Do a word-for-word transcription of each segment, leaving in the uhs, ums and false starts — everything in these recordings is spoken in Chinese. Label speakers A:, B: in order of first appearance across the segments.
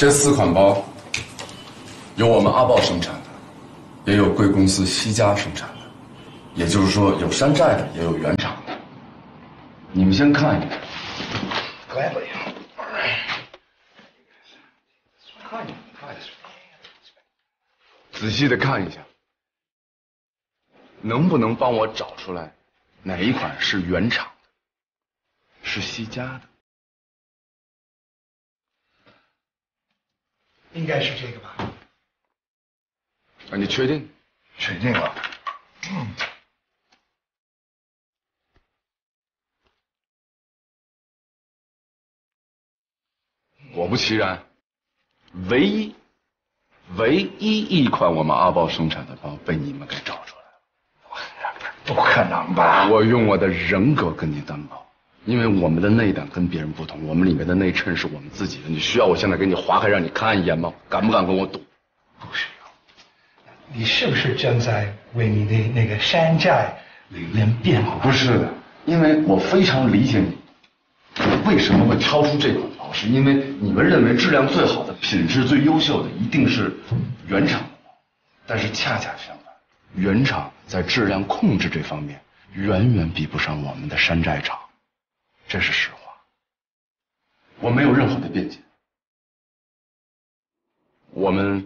A: 这四款包有我们阿豹生产的，也有贵公司西家生产的，也就是说有山寨的，也有原厂的。你们先看一看。Gladly. All right. 看一看，看一下，仔细的看一下，能不能帮我找出来哪一款是原厂的，是西家的？
B: 应该是这个吧？
A: 啊，你确定？
B: 确定了。嗯。
A: 果不其然，唯一、唯一一款我们阿豹生产的包被你们给找出来了。
B: 不可能吧？
A: 我用我的人格跟你担保，因为我们的内胆跟别人不同，我们里面的内衬是我们自己的。你需要我现在给你划开让你看一眼吗？敢不敢跟我赌？
B: 不需要。你是不是正在为你的那个山寨理论辩护？
A: 不是的，因为我非常理解你为什么会挑出这款包，是因为你们认为质量最好的、品质最优秀的一定是原厂的包，但是恰恰相反，原厂在质量控制这方面远远比不上我们的山寨厂，这是实话。我没有任何的辩解。我们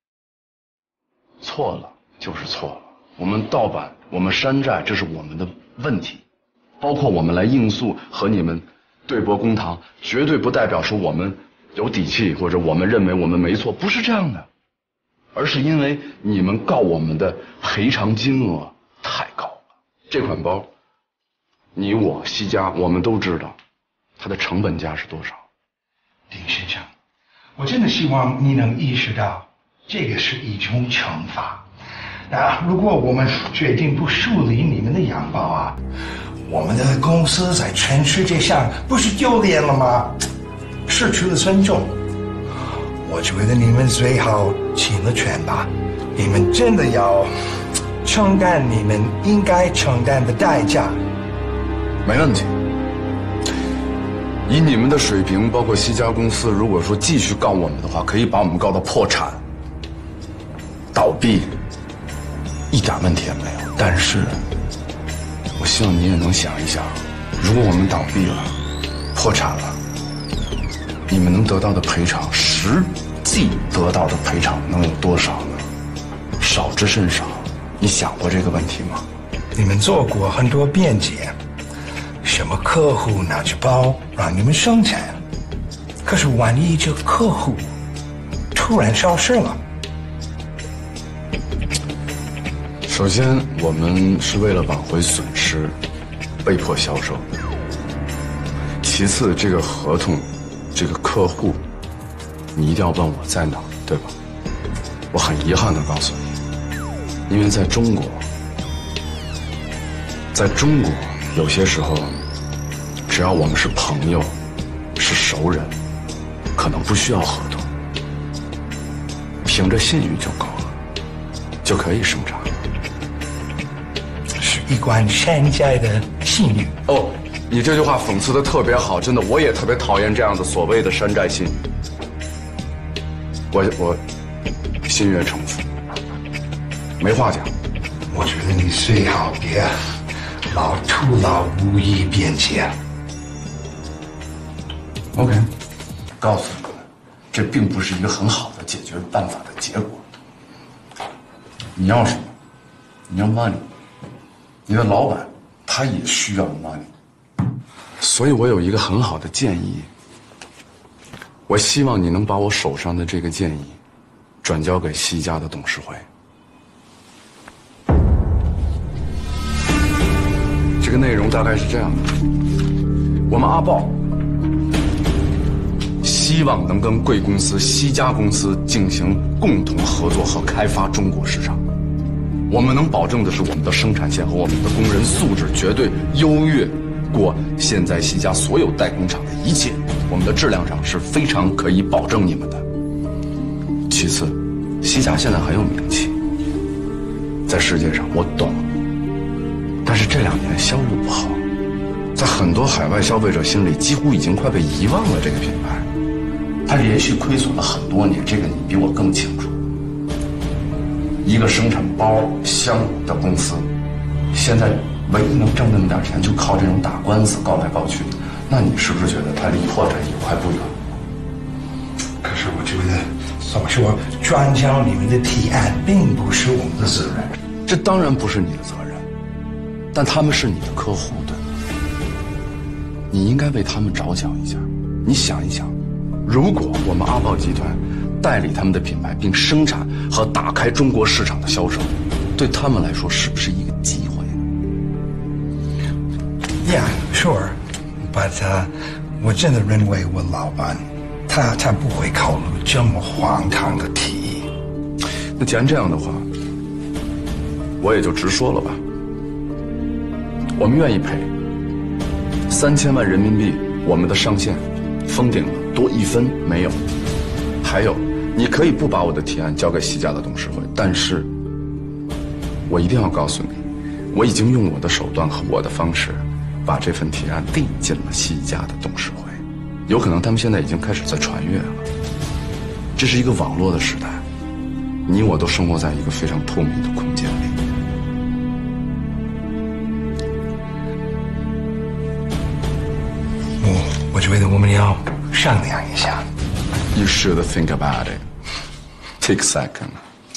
A: 错了就是错了，我们盗版，我们山寨，这是我们的问题。包括我们来应诉和你们对簿公堂，绝对不代表说我们有底气，或者我们认为我们没错，不是这样的，而是因为你们告我们的赔偿金额太高了。这款包，你我西家我们都知道，它的成本价是多少？
B: 丁先生，我真的希望你能意识到，这个是一种惩罚。那如果我们决定不处理你们的洋包啊，我们的公司在全世界上不是丢脸了吗？失去了尊重。我觉得你们最好弃了权吧，你们真的要承担你们应该承担的代价。
A: 没问题。以你们的水平，包括西家公司，如果说继续告我们的话，可以把我们告到破产、倒闭，一点问题也没有。但是我希望你也能想一想，如果我们倒闭了、破产了，你们能得到的赔偿，实际得到的赔偿能有多少呢？少之甚少。你想过这个问题吗？
B: 你们做过很多辩解，什么客户拿着包让你们生产，可是万一这个客户突然消失了？
A: 首先，我们是为了挽回损失，被迫销售的。其次，这个合同，这个客户，你一定要问我在哪，对吧？我很遗憾地告诉你，因为在中国，在中国，有些时候，只要我们是朋友，是熟人，可能不需要合同，凭着信誉就够了，就可以生产。
B: 一关山寨的信誉。
A: 哦，你这句话讽刺的特别好，真的，我也特别讨厌这样的所谓的山寨信誉。我我心悦诚服，没话讲。
B: 我觉得你最好别老徒劳无益辩解。
A: OK， 告诉你们，这并不是一个很好的解决办法的结果。你要什么？你要 money。你的老板他也需要 money， 所以我有一个很好的建议，我希望你能把我手上的这个建议转交给西家的董事会。这个内容大概是这样的：我们阿豹希望能跟贵公司西家公司进行共同合作和开发中国市场。我们能保证的是，我们的生产线和我们的工人素质绝对优越过现在西家所有代工厂的一切，我们的质量上是非常可以保证你们的。其次，西家现在很有名气，在世界上我懂，但是这两年销路不好，在很多海外消费者心里几乎已经快被遗忘了这个品牌。 它连续亏损了很多年，这个你比我更清楚。一个生产包箱的公司，现在唯一能挣那么点钱，就靠这种打官司告来告去，那你是不是觉得它离破产也快不远了？
B: 可是我觉得，怎么说，转交你们的提案并不是我们的责任。
A: 这当然不是你的责任，但他们是你的客户，对吗？你应该为他们着想一下。你想一想，如果我们阿豹集团代理他们的品牌，并生产和打开中国市场的销售，对他们来说是不是一个机会
B: ？Yeah, sure, but、uh, 我真的认为我老板他他不会考虑这么荒唐的提议。
A: 那既然这样的话，我也就直说了吧。我们愿意赔三千万人民币，我们的上限封顶了，多一分没有。还有，你可以不把我的提案交给西家的董事会，但是我一定要告诉你，我已经用我的手段和我的方式，把这份提案递进了西家的董事会。有可能他们现在已经开始在传阅了。这是一个网络的时代，你我都生活在一个非常透明的空间里。
B: 我我觉得我们要商量一下。
A: You should think about it. Take a second.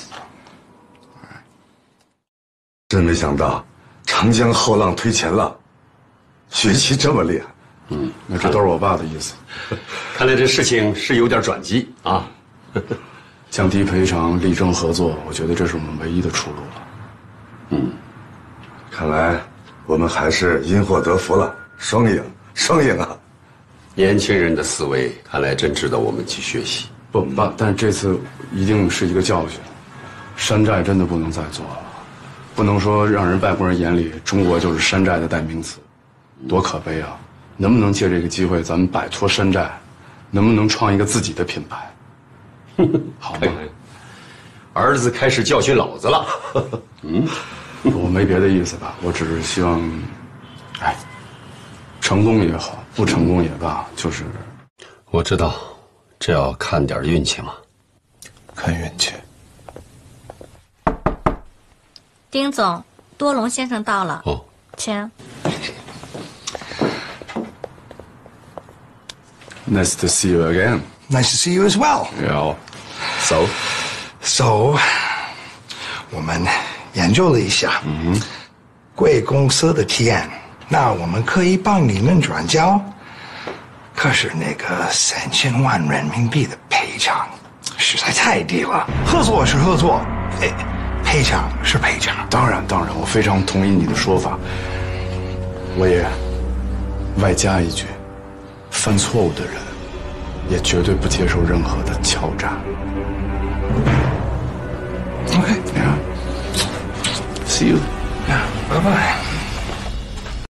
C: 真没想到，长江后浪推前浪，学习这么厉害。
A: 嗯，那这都是我爸的意思。
D: 看来这事情是有点转机啊。
A: 降低赔偿，力争合作，我觉得这是我们唯一的出路了。
C: 嗯，看来我们还是因祸得福了，双赢，双赢啊！
D: 年轻人的思维看来真值得我们去学习。
A: 不，爸，但是这次一定是一个教训，山寨真的不能再做了，不能说让人外国人眼里中国就是山寨的代名词，多可悲啊！能不能借这个机会，咱们摆脱山寨，能不能创一个自己的品牌？好吗？
D: 儿子开始教训老子了。嗯，
A: 我没别的意思吧，我只是希望，哎，成功也好，不成功也罢，就是。
D: 我知道，这要看点运气嘛。
A: 看运气。
E: 丁总，多隆先生到了。
D: 哦，
E: 请。
A: Nice to see you again.
B: Nice to see you as well.
A: Yeah. So,
B: so, 我们研究了一下，嗯，贵公司的提案，那我们可以帮你们转交。可是那个三千万人民币的赔偿实在太低了。合作是合作，哎，赔偿是赔偿。
A: 当然，当然，我非常同意你的说法。我也外加一句。犯错误的人，也绝对不接受任何的敲诈。
B: OK，
A: yeah. See you.
B: Yeah. Bye bye.